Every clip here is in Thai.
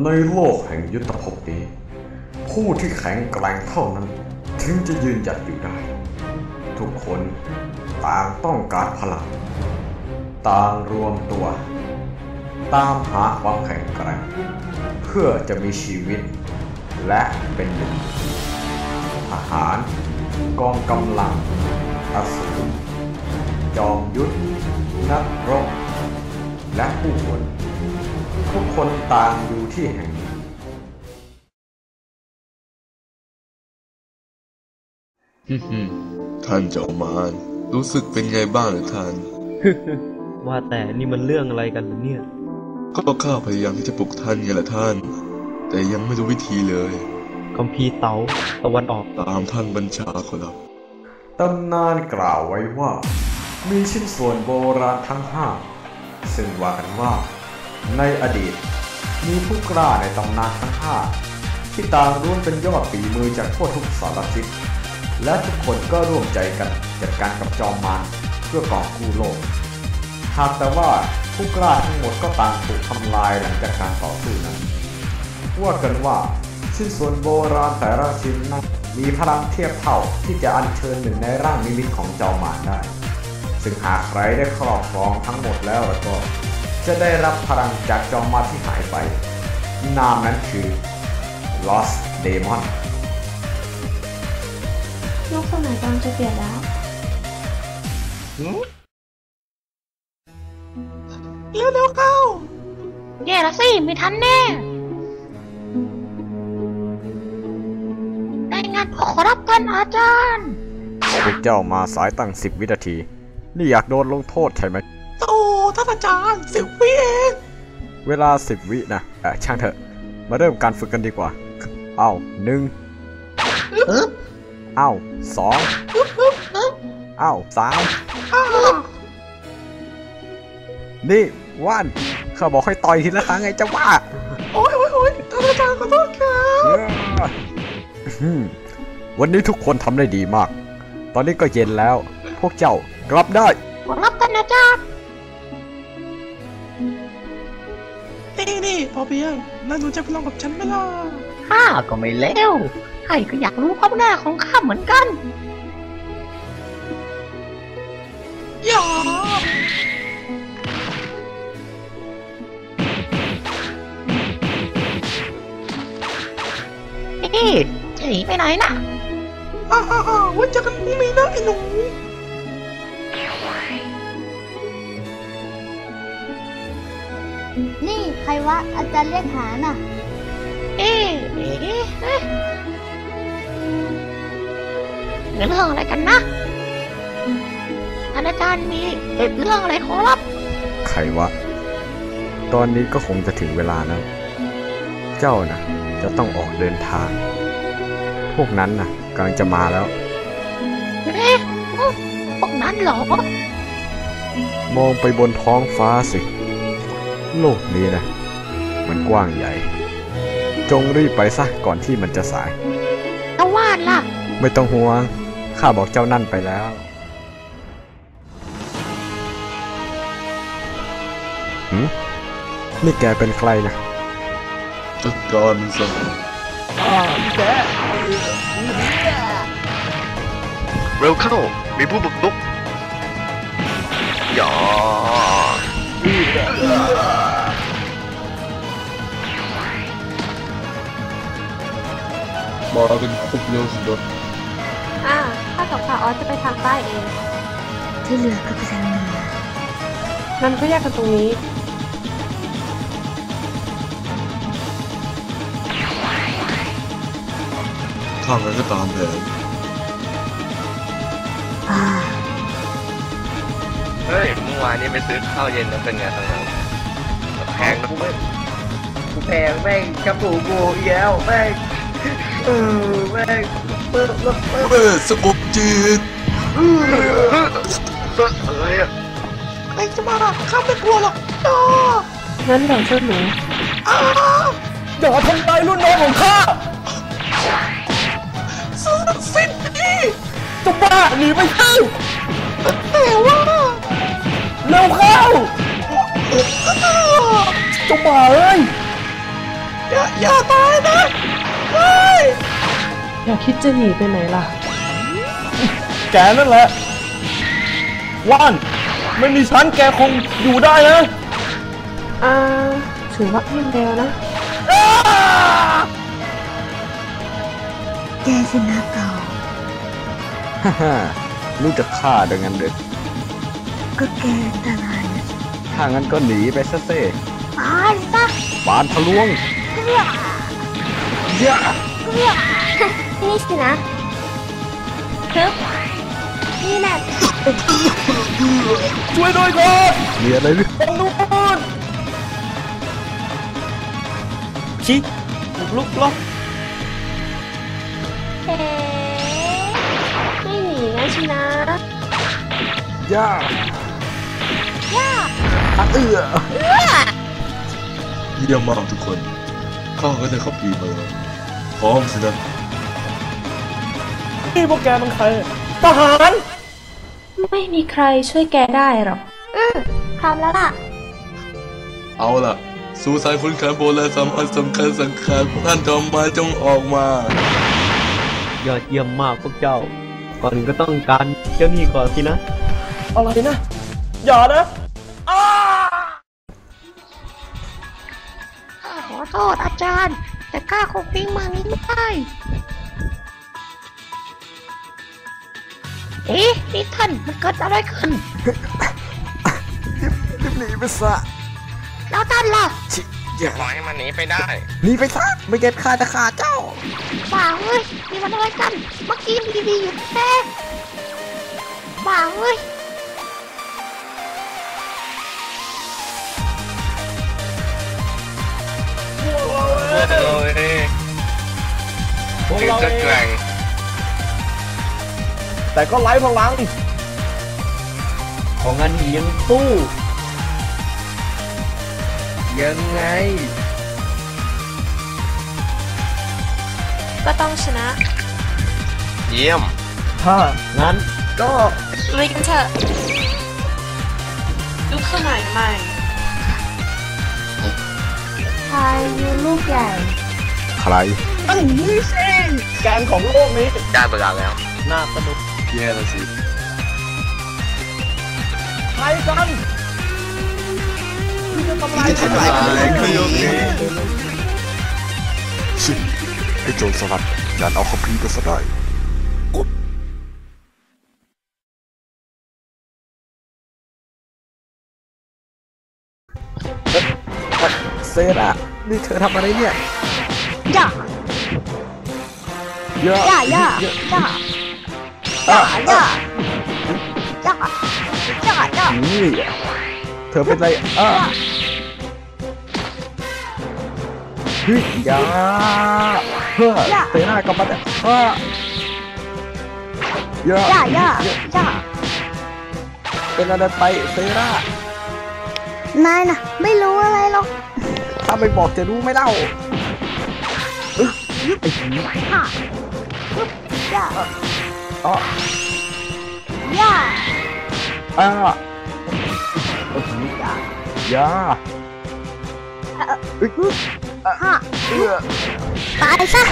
ในโลกแห่งยุทธภพนี้ผู้ที่แข็งแกร่งเท่านั้นถึงจะยืนหยัดอยู่ได้ทุกคนต่างต้องการพลังต่างรวมตัวตามหาความแข็งแกร่งเพื่อจะมีชีวิตและเป็นหนึ่งทหารกองกำลังอสูรจอมยุทธนักรบและผู้คนทุกคนต่างอยู่ที่แห่งนี้ท่านเจ้ามารรู้สึกเป็นไงบ้างหรือท่านว่าแต่นี่มันเรื่องอะไรกันเนี่ยก็ข้าพยายามที่จะปลุกท่านไงล่ะท่านแต่ยังไม่รู้วิธีเลยคัมภีร์เต๋าตะวันออกตามท่านบัญชาขอรับตำนานกล่าวไว้ว่ามีชิ้นส่วนโบราณทั้งห้าซึ่งว่ากันว่าในอดีตมีผู้กล้าในตำนานทั้งห้าที่ต่างล้วนเป็นยอดฝีมือจากทั่วทุกสารทิศและทุกคนก็ร่วมใจกันจัดการกับจอมมารเพื่อกอบกู้โลกหากแต่ว่าผู้กล้าทั้งหมดก็ต่างถูกทำลายหลังจากการต่อสู้นั้นว่ากันว่าชิ้นส่วนโบราณแต่ละชิ้นนั้นมีพลังเทียบเท่าที่จะอัญเชิญหนึ่งในร่างนิมิตของจอมมารได้ซึ่งหากใครได้ครอบครองทั้งหมดแล้วก็จะได้รับพลังจากจอมมารที่หายไปนามนั้นคือ Lost Demon ยุคสมัยกำลังจะเปลี่ยนแล้วเร็วๆเข้าแย่ละสิไม่ทันแน่ได้งานขอรับท่านอาจารย์พวกเจ้ามาสายตั้ง10 วินาทีนี่อยากโดนลงโทษใช่ไหมโอ้ท่านอาจารย์10 วิเองเวลา10 วินะช่างเถอะมาเริ่มการฝึกกันดีกว่าเอา1เอา2เอา3นี่ว่านข้าบอกให้ต่อยทีละครั้งไงจะว่าโอ้ยท่านอาจารย์ขอโทษครับวันนี้ทุกคนทำได้ดีมากตอนนี้ก็เย็นแล้วพวกเจ้ากลับได้ขอรับท่านอาจารย์นี่พอเพียงน่าหนูจะไปลองกับฉันไหมล่ะข้าก็ไม่เลวใครก็อยากรู้ความหน้าของข้าเหมือนกันอย่าจะหนีไปไหนน่ะไว้เจอกันพรุ่งนี้นะไอ้หนูนี่ใครวะอาจารย์เรียกหาน่ะเรื่องอะไรกันนะท่านอาจารย์มีเรื่องอะไรขอรับใครวะตอนนี้ก็คงจะถึงเวลาแล้วเจ้านะจะต้องออกเดินทางพวกนั้นนะกำลังจะมาแล้วพวกนั้นเหรอมองไปบนท้องฟ้าสิโลกนี้นะมันกว้างใหญ่จงรีบไปซะก่อนที่มันจะสายตะวันล่ะไม่ต้องห่วงข้าบอกเจ้านั่นไปแล้วนี่แกเป็นใครนะจัดการซะแกเร็วเข้ามีผู้บุกรุกอย่ามาเป็นคุกเร็วสุดข้ากับข้าออสจะไปทางใต้เองที่เหลือก็ไปทางเหนือนั่นก็แยกกันตรงนี้ข้างนั้นก็ตามแผนเฮ้ยเมื่อวานนี้ไปซื้อข้าวเย็นแล้วเป็นไงตอนนั้นแพงนะกูแพงแม่งกระปูกูแย้วแม่งแม่งเปิดสงบจิตอะไรอ่ะใครจะมาข้าไม่กลัวหรอกงั้นเดี๋ยวช่วยหนูอย่าทำลายรุ่นน้องของข้าสิ้นพี่จะบ้าหนีไม่ได้แต่ว่าเร็วเข้าจะบ้าเอ้ยอย่าตายนะอย่าคิดจะหนีไปไหนล่ะแกนั่นแหละว่านไม่มีฉันแกคงอยู่ได้นะถือว่าเล่นเร็วนะแกสินะเก่าฮ่ารู้จักฆ่าดังนั้นเลยก็แกอันตรายนะถ้างั้นก็หนีไปซะเซ่ปานซะปานทะลวงเยอะนี่สินะฮึบนี่แหละช่วยด้วยก่อนมีอะไรหรือตรงนู้นชิลุกล็อกไม่หนีนะชินะย่าเยี่ยมมากทุกคนข้าก็ได้เข้าปีมาแล้วพร้อมสินะนี่พวกแกมันใครทหารไม่มีใครช่วยแกได้หรอกพร้อมแล้วล่ะเอาล่ะสู่สายคุณแขนโบราณสำคัญสังขารท่านจอมมาจงออกมายอดเยี่ยมมากพวกเจ้าก่อนก็ต้องการเจ้านี่ก่อนสินะอะไรนะอย่านะขอโทษอาจารย์แต่ข้าคงปิ้งมานี้ไม่ได้นี่ท่านมันเกิดอะไรขึ้นรีบหนีไปซะแล้วท่านล่ะอย่าปล่อยให้มันหนีไปได้หนีไปซะไม่เก็บข้าจะฆ่าเจ้าบ้าเว้ยนี่มันอะไรกันเมื่อกี้มีดีอยู่แท้บ้าเว้ยถึงจะแกร่งแต่ก็ไร้พลังของอันนี้ยังสู้ยังไงก็ต้องชนะเยี่ยมถ้างั้นก็ลุยกันเถอะลูกสมัยใหม่พายุลูกใหญ่ใครตั้งนี้สิแกนของโลกนี้ได้เวลาแล้วน่าสนุกแย่แล้วสิใครกันที่จะทำลายขยมนี้สิไอ้โจรสลัดอย่าเอาคัมภีร์ไปซะได้เซรานี่เธอทำอะไรเนี่ยย่านี่เธอเป็นไรเฮ้ยอย่าเฮ้ยเตะหน้ากับมันอย่าเป็นอะไรไปเซรานายน่ะไม่รู้อะไรหรอกถ้าไม่บอกจะรู้ไม่เล่าไอ้ผีย่าอ๋ย่าอย่าตายซะ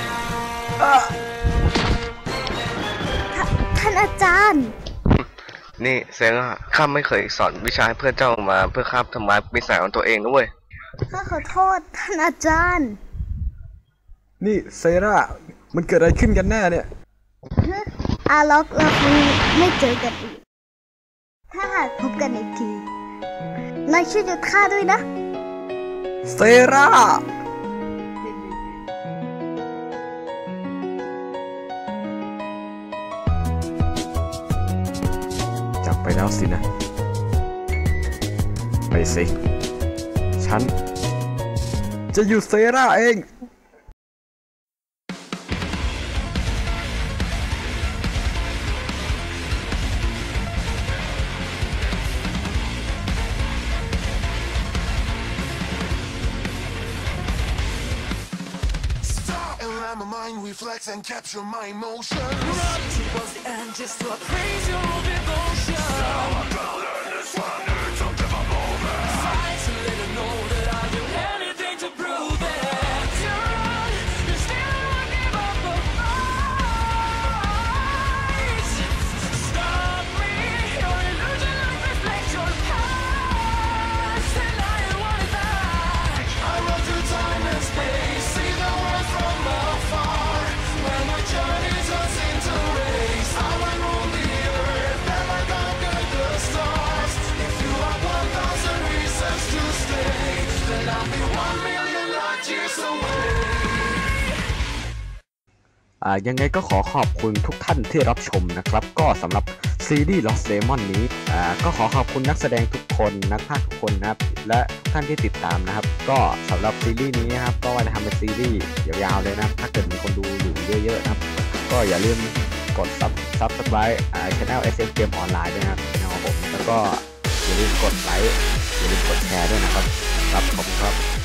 ท่านอาจารย์นี่เซร่าข้าไม่เคยสอนวิชาให้เพื่อนเจ้ามาเพื่อข้าทำลายวิสัยของตัวเองนะเว้ยข้าขอโทษท่านอาจารย์นี่เซร่ามันเกิดอะไรขึ้นกันแน่เนี่ยอาล็อกเราคงไม่เจอกันอีกถ้าหากพบกันอีกทีนายช่วยหยุดข้าด้วยนะเซร่าจับไปแล้วสินะไปสิฉันจะอยู่เซร่าเอง reflex and capture my emotions. Run towards the end just to appraise your devotion. So I'm gonna learn this one, it's a pivotal moment. Fight to let her know that I'll do anything to prove it. be 1,000,000 light years away. ยังไงก็ขอบคุณทุกท่านที่รับชมนะครับก็สำหรับซีรีส์ Lost Demon นี้ก็ขอบคุณนักแสดงทุกคนนักพากย์ทุกคนนะครับและทุกท่านที่ติดตามนะครับก็สำหรับซีรีส์นี้นะครับก็จะทำเป็นซีรีส์ยาวๆเลยนะครับถ้าเกิดมีคนดูอยู่เยอะๆนะครับก็อย่าลืมกด Subscribe Channel SF Game Online ด้วยนะครับของผมแล้วก็อย่าลืมกดไลค์อย่าลืมกดแชร์ด้วยนะครับขอบคุณครับ